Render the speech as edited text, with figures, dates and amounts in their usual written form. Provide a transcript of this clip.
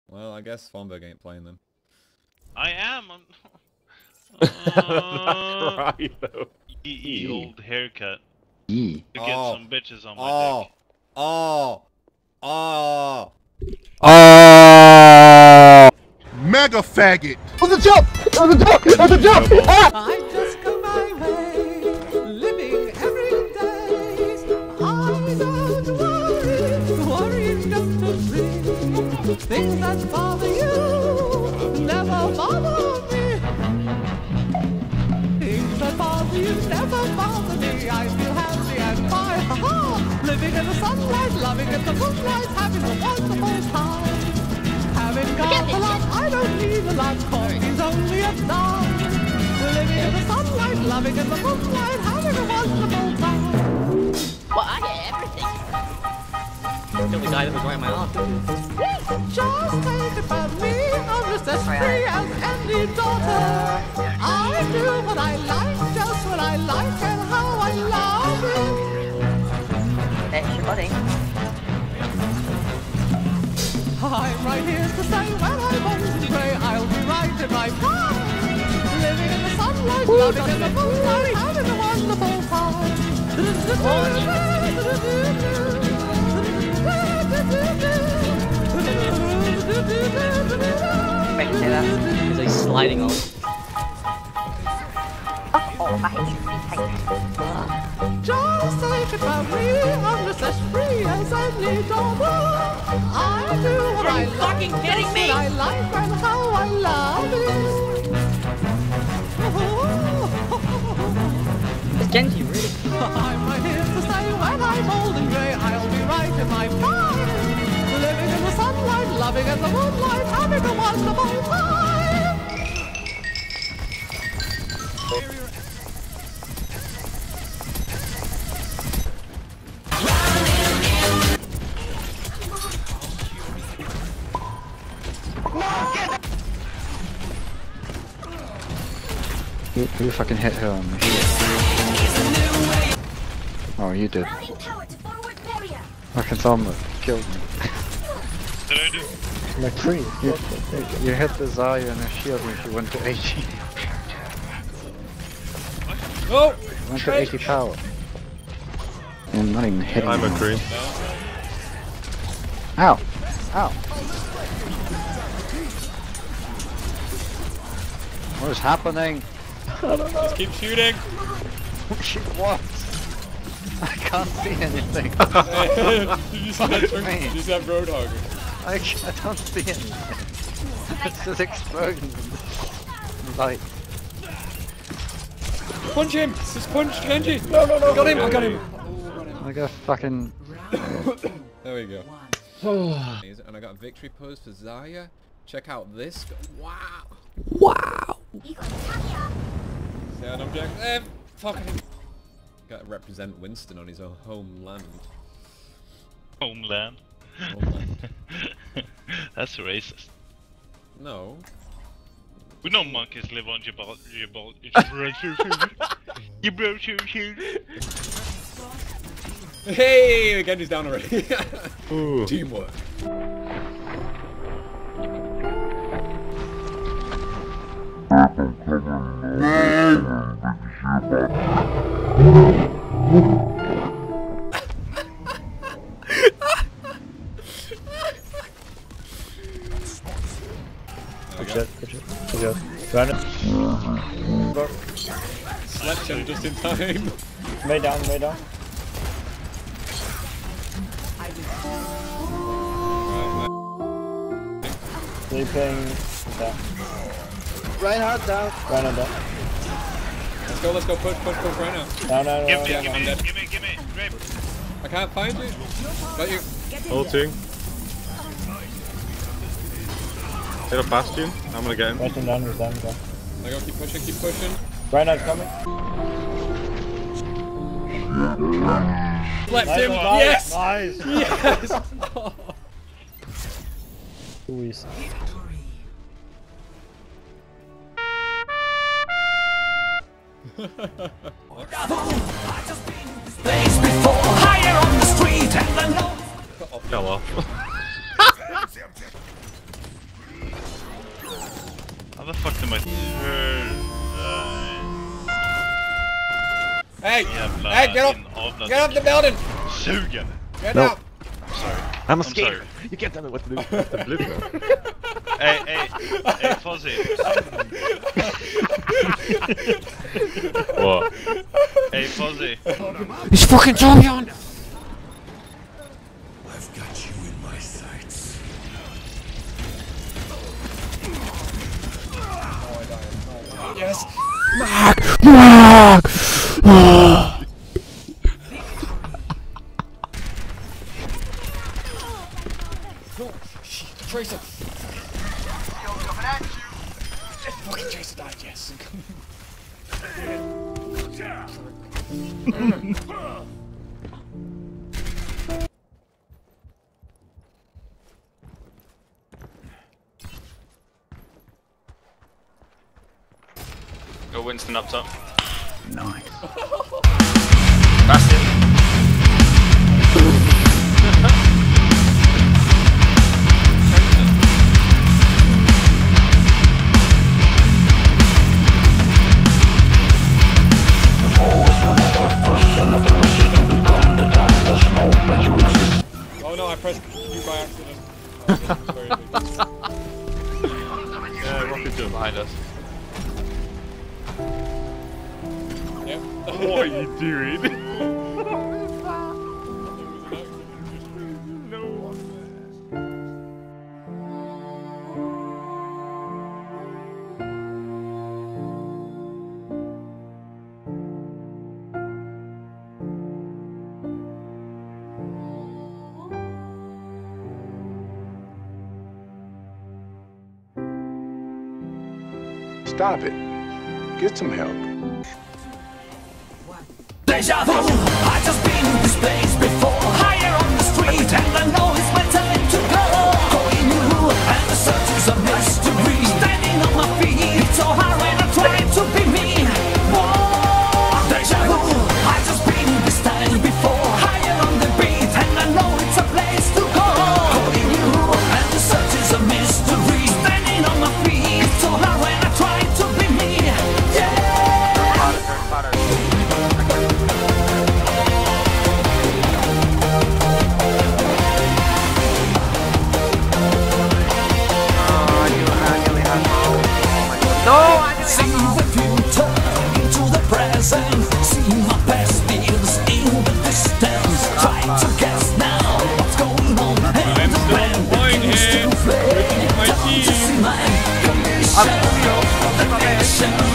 Well, I guess Swanberg ain't playing then. I am. Cry though. Old haircut. E. To get some bitches on my dick. Mega faggot. It was a jump! It was a jump! It was a jump! Ah! I just go my way, living every day. I don't worry is just a dream. Things that bother you never bother me. Things that bother you never bother me. I feel happy and fine, ha-ha. Living in the sunlight, loving in the moonlight, having a wonderful time. Having got a lot, I don't need a lot, coffee's only a dime. Living in the sunlight, loving in the moonlight, having a wonderful time. Well, I get everything. Still the guy that was wearing my arm. Just take it from me, I'm just as free as any daughter. I do what I like, just what I like, and how I love it. That's your body. I'm right here to say when I'm old and grey, I'll be right in my prime. Living in the sunlight, loving in the moonlight, having a wonderful time. Wait, say that? Because he's sliding on. Oh, I hate you. Just take it from me, I'm just as free as any daughter. I do what I like, fucking kidding me? what I like and how I love it. Is Genji really? I'm right here to say when I'm old and grey, I'll be right in my prime. Living in the sunlight, loving in the moonlight, having a wonderful time. You fucking hit her on the head. Oh, you did. Fucking Thumber killed me. Did I do? Like three. You hit the Zarya and her shield when she went to 80. Oh! Went to 80 power. And not even hitting I'm her. a cream. Ow! Ow! What is happening? Just keep shooting! Shoot what? I can't see anything. Did you see that turn? Did you see that Roadhogger? I don't see anything. It's just exploding. Like... Punch him! Just punch Genji! No! Got him! I got him! I got fucking... There we go. And I got a victory pose for Zarya. Check out this. Wow! Wow! Sound object. Fucking. Got to represent Winston on his own homeland. Homeland. That's racist. No. We know monkeys live on Gibraltar. Hey! Genji's down already. Ooh. Teamwork. Good shot. Run it. Slept him just in time. Way down, way down. Sleeping. Down. Reinhardt down. Reinhardt down. Let's go, push right now. No. Give me. Grape. I can't find you. Got you. Ulting. Hit a Bastion. I'm gonna get him. He's down. I gotta keep pushing. Reinhardt's coming. Slept him. Yes! Nice! Yes! Too easy. Fell off. the fuck am I? Hey! Jävla Hey, get inavlad Get off the building! Sugen! Get No. out! Sorry. I'm a I'm skater. sorry. You can't tell me what to do. The blue one. Hey, Fozzie. What? Hey, Fozzie. He's fucking champion! I've got you in my sights. Yes! Tracer! Fucking Tracer died, yes. Go Winston up top. Nice. That's it. Oh no, I pressed Q by accident. Yeah, rocket jump. Behind us. Yep. What are you doing? Stop it. Get some help. Deja vu, I just been in this place before. Higher on the street, and I know it's my time to go. Going new, and the search is a mystery. Standing on my feet, it's so hard when I try to be me. Whoa, deja vu, I just been in this time before. Higher on the beat, and I know it's a place to go. Going new, and the search is a mystery. Standing on my feet, it's so hard when I try to be me. Yeah. See the future into the present. See my past years in the distance. Try to guess now what's going on. And the plan begins to flame. Time to see my condition. The nation.